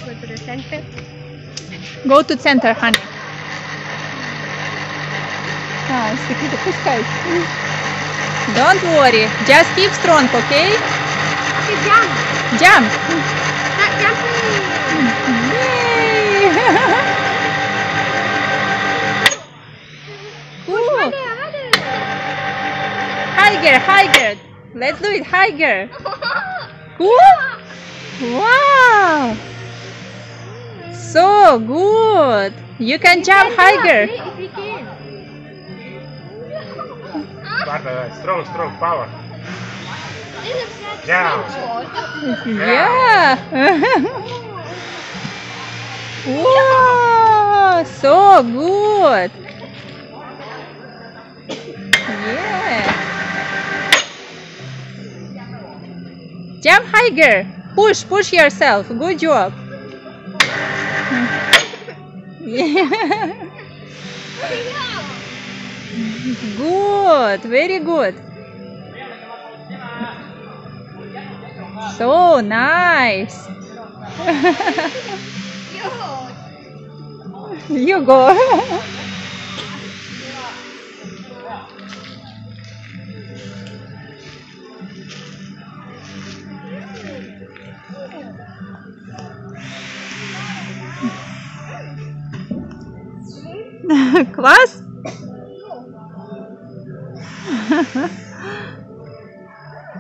Go to the center. Go to center, honey. Don't worry. Just keep strong, okay? Okay, jump. Jump. Not jumping. Yay! Cool. Mother. Higher, higher. Let's do it higher. Cool. Wow. So good. You can jump higher. If we can. Spartak, strong power. Yeah. Yeah. Wow. So good. Yeah. Jump higher. Push yourself. Good job. Yeah. Good. Very good. So nice. You go. Класс?